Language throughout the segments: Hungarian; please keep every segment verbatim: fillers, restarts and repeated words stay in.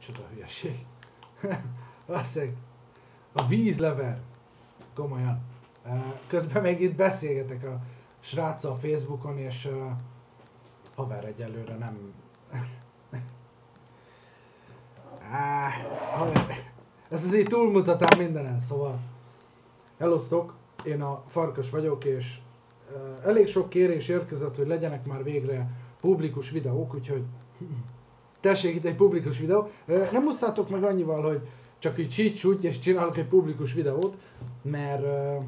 Micsoda hülyeség. Valószínűleg a vízlever. Komolyan. Közben még itt beszélgetek a sráccal a Facebookon, és uh, haver egyelőre nem... Áh, haver. Ez azért túlmutatám mindenen, szóval... Hellosztok, én a Farkas vagyok, és uh, elég sok kérés érkezett, hogy legyenek már végre publikus videók, úgyhogy... Tessék itt egy publikus videó. Uh, nem muszátok meg annyival, hogy csak így csítsúgy, és csinálok egy publikus videót, mert... Uh,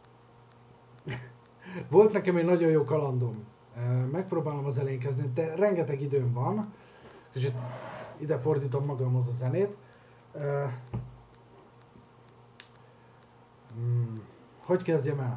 volt nekem egy nagyon jó kalandom. Megpróbálom az elején kezdeni, de rengeteg időm van. És ide fordítom magamhoz a zenét. Hogy kezdjem el?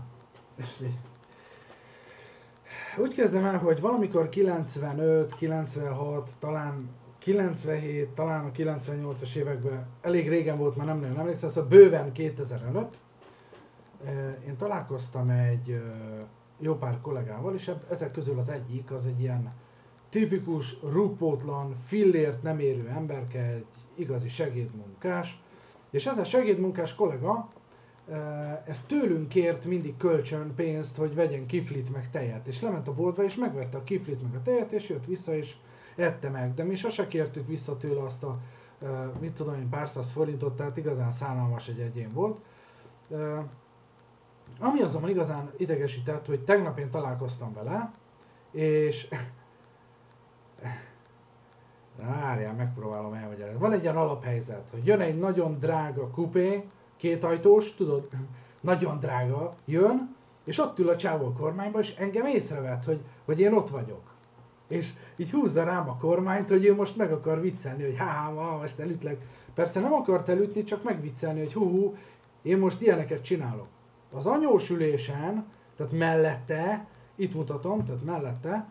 Úgy kezdem el, hogy valamikor kilencvenöt, kilencvenhat, talán kilencvenhét, talán a kilencvennyolcas években, elég régen volt, már nem nagyon emlékszem, szóval bőven kétezer előtt. Én találkoztam egy jó pár kollégával, és ezek közül az egyik az egy ilyen tipikus, rúgpótlan, fillért nem érő emberke, egy igazi segédmunkás, és ez a segédmunkás kollega, ez tőlünk kért mindig kölcsön pénzt, hogy vegyen kiflit meg tejet, és lement a boltba, és megvette a kiflit meg a tejet, és jött vissza, és ette meg, de mi sose kértük vissza tőle azt a, mit tudom én, pár száz forintot, tehát igazán szánalmas egy egyén volt. Ami azonban igazán idegesített, hogy tegnap én találkoztam vele, és... Várjál, megpróbálom elmagyarázni. Van egy ilyen alaphelyzet, hogy jön egy nagyon drága kupé, kétajtós, tudod, nagyon drága, jön, és ott ül a csávó a kormányba, és engem észrevett, hogy, hogy én ott vagyok. És így húzza rám a kormányt, hogy ő most meg akar viccelni, hogy há, ma most elütlek. Persze nem akart elütni, csak megviccelni, hogy hú, hú, én most ilyeneket csinálok. Az anyós ülésen, tehát mellette, itt mutatom, tehát mellette,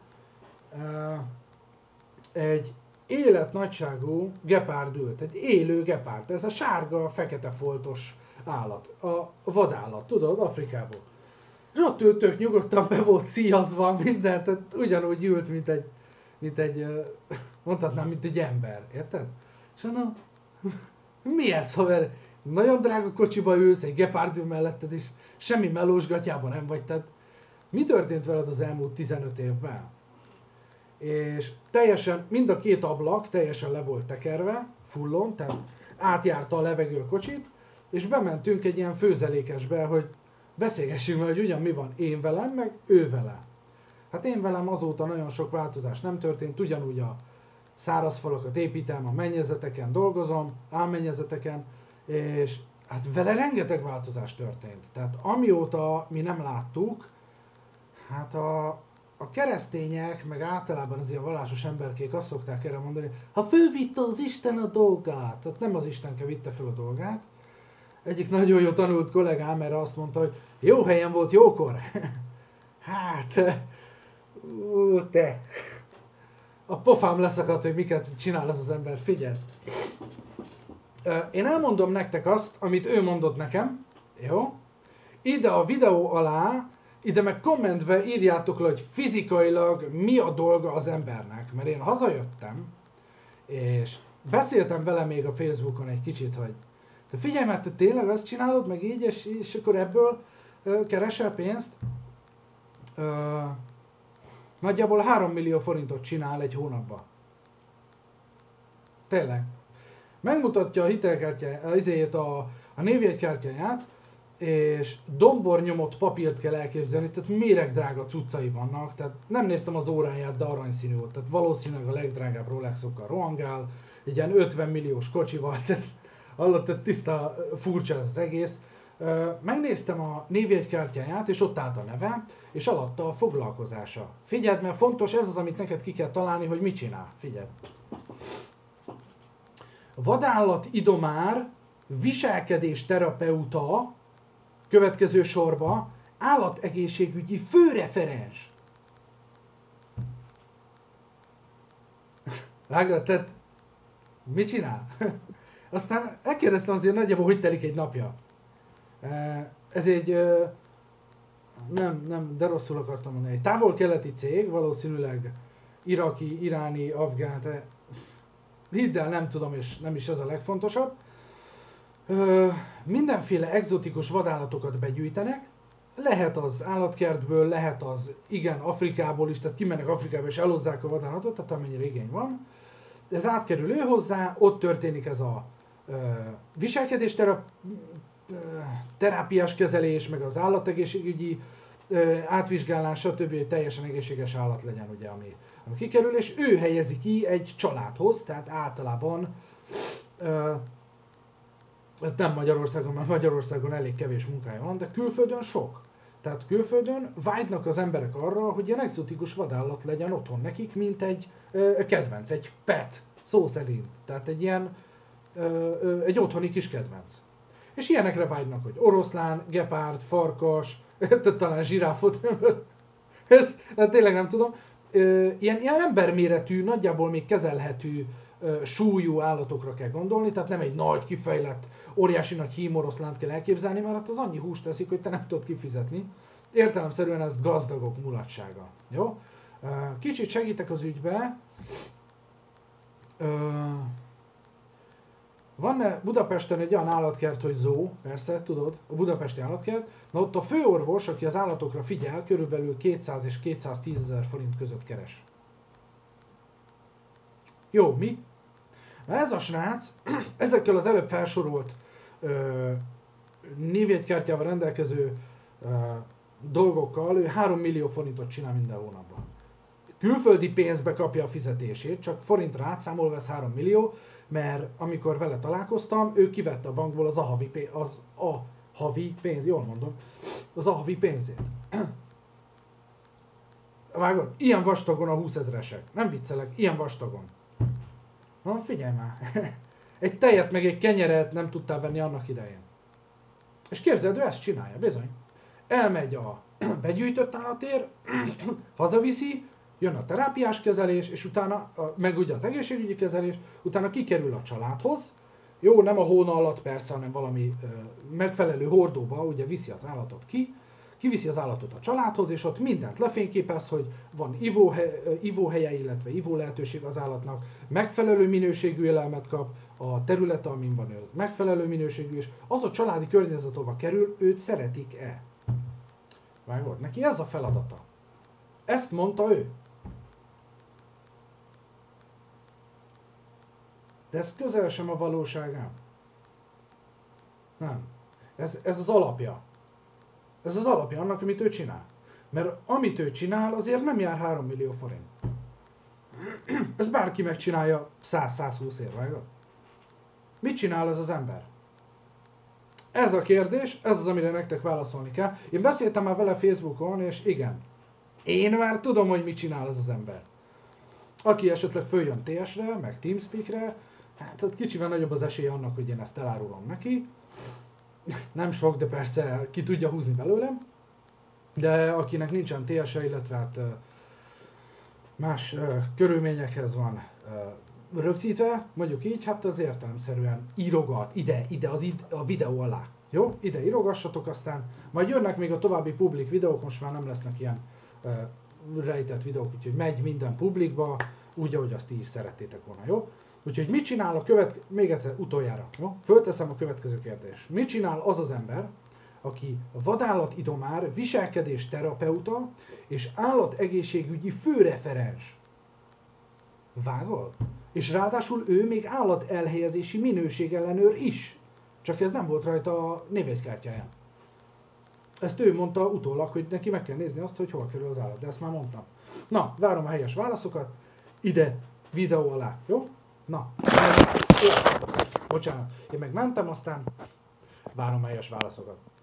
egy életnagyságú gepárd ült, egy élő gepárd, ez a sárga, fekete foltos állat, a vadállat, tudod, Afrikából. És ott ült tök nyugodtan, be volt szíjazva, minden, tehát ugyanúgy ült, mint egy, mint egy, mondhatnám, mint egy ember, érted? És mondom, mi ez, haver? Nagyon drága kocsiba ülsz, egy gepárd ül melletted is, semmi melós gatyában nem vagy, tehát mi történt veled az elmúlt tizenöt évben? És teljesen, mind a két ablak teljesen le volt tekerve, fullon, tehát átjárta a levegő a kocsit, és bementünk egy ilyen főzelékesbe, hogy beszélgessünk meg, hogy ugyan mi van én velem, meg ő vele. Hát én velem azóta nagyon sok változás nem történt, ugyanúgy a száraz falakat építem, a mennyezeteken dolgozom, álmennyezeteken, és hát vele rengeteg változás történt. Tehát amióta mi nem láttuk, hát a, a keresztények, meg általában az ilyen vallásos emberkék azt szokták erre mondani, ha fölvitte az Isten a dolgát, tehát nem az Istenke vitte föl a dolgát. Egyik nagyon jó tanult kollégám erre azt mondta, hogy jó helyen volt jókor. Hát, ú, te. A pofám leszakadt, hogy miket csinál ez az ember, figyelj. Én elmondom nektek azt, amit ő mondott nekem, jó? Ide a videó alá, ide meg kommentbe írjátok le, hogy fizikailag mi a dolga az embernek. Mert én hazajöttem, és beszéltem vele még a Facebookon egy kicsit, hogy de figyelj, mert te tényleg azt csinálod, meg így, és, és akkor ebből ö, keresel pénzt. Ö, nagyjából három millió forintot csinál egy hónapban. Tényleg. Megmutatja a hitelkártyáját, a, a névjegykártyáját, és dombornyomott papírt kell elképzelni, tehát méregdrága cuccai vannak, tehát nem néztem az óráját, de aranyszínű volt, tehát valószínűleg a legdrágább Rolexokkal rohangál, egy ilyen ötven milliós kocsival, tehát hallott, tehát tiszta furcsa az egész. Megnéztem a névjegykártyáját, és ott állt a neve, és alatta a foglalkozása. Figyeld, mert fontos, ez az, amit neked ki kell találni, hogy mit csinál. Figyeld. Vadállat idomár, viselkedés terapeuta, következő sorba, állategészségügyi főreferens. Vágod, tehát mit csinál? Aztán elkérdeztem azért nagyjából, hogy telik egy napja. Ez egy, nem, nem, de rosszul akartam mondani, egy távol-keleti cég, valószínűleg iraki, iráni, afgán, hidd el, nem tudom, és nem is ez a legfontosabb. Ö, mindenféle egzotikus vadállatokat begyűjtenek, lehet az állatkertből, lehet az, igen, Afrikából is, tehát kimennek Afrikába és elhozzák a vadállatot, tehát amennyire igény van. Ez átkerül ő hozzá, ott történik ez a ö, viselkedés terap, ö, terápiás kezelés, meg az állategészségügyi ö, átvizsgálás, stb. Hogy teljesen egészséges állat legyen, ugye, ami, ami kikerül, és ő helyezi ki egy családhoz, tehát általában ö, nem Magyarországon, mert Magyarországon elég kevés munkája van, de külföldön sok. Tehát külföldön vágynak az emberek arra, hogy ilyen egzotikus vadállat legyen otthon nekik, mint egy ö, kedvenc, egy pet, szó szerint. Tehát egy ilyen, ö, ö, egy otthoni kis kedvenc. És ilyenekre vágynak, hogy oroszlán, gepárd, farkas, talán zsiráfot, ez hát tényleg nem tudom. Ö, ilyen, ilyen emberméretű, nagyjából még kezelhető súlyú állatokra kell gondolni, tehát nem egy nagy, kifejlett, óriási nagy hímoroszlánt kell elképzelni, mert hát az annyi húst teszik, hogy te nem tudod kifizetni. Értelemszerűen ez gazdagok mulatsága. Jó? Kicsit segítek az ügybe. Van Budapesten egy olyan állatkert, hogy zoo, persze, tudod, a budapesti állatkert. Na ott a főorvos, aki az állatokra figyel, körülbelül kétszáz és kétszáztízezer forint között keres. Jó, mi? Na ez a srác, ezekkel az előbb felsorolt ö, névjegykártyával rendelkező ö, dolgokkal ő három millió forintot csinál minden hónapban. Külföldi pénzbe kapja a fizetését, csak forintra átszámolva ez három millió, mert amikor vele találkoztam, ő kivette a bankból az a havi, pénz, az a havi pénz, jól mondom, az a havi pénzét. Vágod? Ilyen vastagon a húszezresek. Nem viccelek, ilyen vastagon. Na, figyelj már. Egy tejet meg egy kenyeret nem tudtál venni annak idején. És képzeld, ő ezt csinálja, bizony. Elmegy a begyűjtött állatér, hazaviszi, jön a terápiás kezelés, és utána, meg ugye az egészségügyi kezelés, utána kikerül a családhoz. Jó, nem a hóna alatt persze, hanem valami ö, megfelelő hordóba, ugye viszi az állatot ki, kiviszi az állatot a családhoz, és ott mindent lefényképez, hogy van ivóhe, ivóhelye, illetve ivó lehetőség az állatnak, megfelelő minőségű élelmet kap, a területe, amin van ő megfelelő minőségű, és az a családi környezet, ahova kerül, őt szeretik-e. Vágod? Neki ez a feladata. Ezt mondta ő. De ez közel sem a valóságám. Nem. Ez, ez az alapja. Ez az alapja annak, amit ő csinál. Mert amit ő csinál, azért nem jár három millió forint. Ez bárki megcsinálja száz-százhúsz ér, vágod? Mit csinál ez az ember? Ez a kérdés, ez az, amire nektek válaszolni kell. Én beszéltem már vele Facebookon, és igen. Én már tudom, hogy mit csinál ez az ember. Aki esetleg följön té es-re, meg TeamSpeak-re, hát kicsivel nagyobb az esélye annak, hogy én ezt elárulom neki. Nem sok, de persze ki tudja húzni belőlem. De akinek nincsen té es-e, illetve hát más uh, körülményekhez van uh, rögzítve, mondjuk így, hát az értelemszerűen írogat ide, ide az id- a videó alá. Jó? Ide írogassatok, aztán majd jönnek még a további publik videók, most már nem lesznek ilyen uh, rejtett videók, úgyhogy megy minden publikba, úgy, ahogy azt ti is szerettétek volna, jó? Úgyhogy mit csinál a következő, még egyszer utoljára, jó? Fölteszem a következő kérdést. Mit csinál az az ember, aki vadállatidomár, viselkedés terapeuta és állategészségügyi főreferens? Vágod? És ráadásul ő még állatelhelyezési minőségellenőr is. Csak ez nem volt rajta a névjegykártyáján. Ezt ő mondta utólag, hogy neki meg kell nézni azt, hogy hol kerül az állat, de ezt már mondtam. Na, várom a helyes válaszokat, ide, videó alá, jó? Na, bocsánat, én meg mentem, aztán várom a helyes válaszokat.